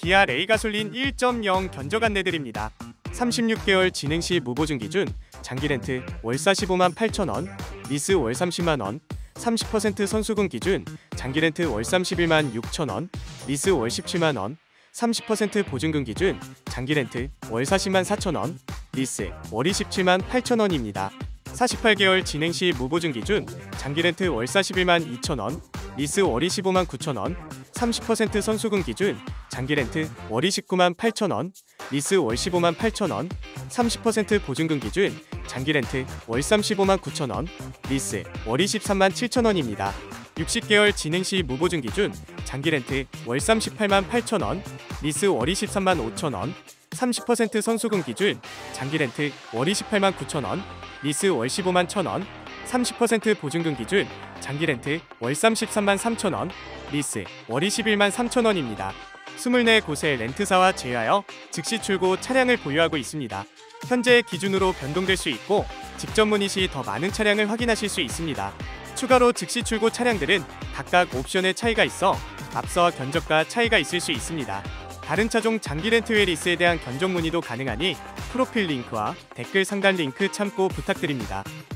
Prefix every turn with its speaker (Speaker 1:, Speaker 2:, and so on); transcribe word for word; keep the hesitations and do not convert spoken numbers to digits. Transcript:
Speaker 1: 기아 레이 가솔린 일 점 영 견적 안내드립니다. 삼십육 개월 진행시 무보증 기준 장기 렌트 월 사십오만 팔천 원, 리스 월 삼십만 원, 삼십 퍼센트 선수금 기준 장기 렌트 월 삼십일만 육천 원, 리스 월 십칠만 원, 삼십 퍼센트 보증금 기준 장기 렌트 월 사십만 사천 원, 리스 월 이십칠만 팔천 원입니다. 사십팔 개월 진행시 무보증 기준 장기 렌트 월 사십일만 이천 원, 리스 월 이십오만 구천 원, 삼십 퍼센트 선수금 기준 장기 렌트 월 이십구만 팔천 원, 리스 월 십오만 팔천 원, 삼십 퍼센트 보증금 기준 장기 렌트 월 삼십오만 구천 원, 리스 월 이십삼만 칠천 원입니다. 육십 개월 진행시 무보증 기준 장기 렌트 월 삼십팔만 팔천 원, 리스 월 이십삼만 오천 원, 삼십 퍼센트 선수금 기준 장기 렌트 월 이십팔만 구천 원, 리스 월 십오만 천 원, 삼십 퍼센트 보증금 기준 장기 렌트 월 삼십삼만 삼천 원, 리스 월 이십일만 삼천 원입니다. 이십사 곳의 렌트사와 제휴하여 즉시 출고 차량을 보유하고 있습니다. 현재 기준으로 변동될 수 있고 직접 문의 시 더 많은 차량을 확인하실 수 있습니다. 추가로 즉시 출고 차량들은 각각 옵션의 차이가 있어 앞서와 견적과 차이가 있을 수 있습니다. 다른 차종 장기 렌트 외 리스에 대한 견적 문의도 가능하니 프로필 링크와 댓글 상단 링크 참고 부탁드립니다.